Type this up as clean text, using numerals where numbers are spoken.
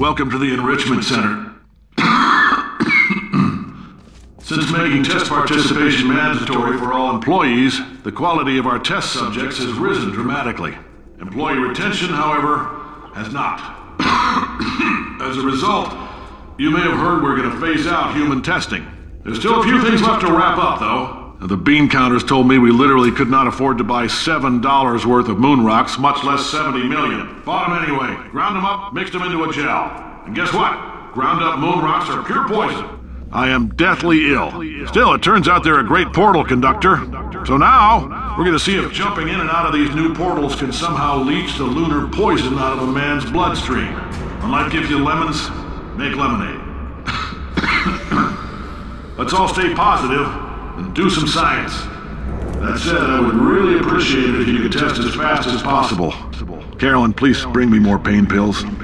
Welcome to the Enrichment Center. Since making test participation mandatory for all employees, the quality of our test subjects has risen dramatically. Employee retention, however, has not. As a result, you may have heard we're going to phase out human testing. There's still a few things left to wrap up, though. The bean counters told me we literally could not afford to buy $7 worth of moon rocks, much less 70 million. Bought them anyway. Ground them up, mixed them into a gel. And guess what? Ground up moon rocks are pure poison. I am deathly ill. Still, it turns out they're a great portal conductor. So now, we're going to see if jumping in and out of these new portals can somehow leach the lunar poison out of a man's bloodstream. When life gives you lemons, make lemonade. Let's all stay positive and do some science. That said, I would really appreciate it if you could test as fast as possible. Carolyn, please bring me more pain pills.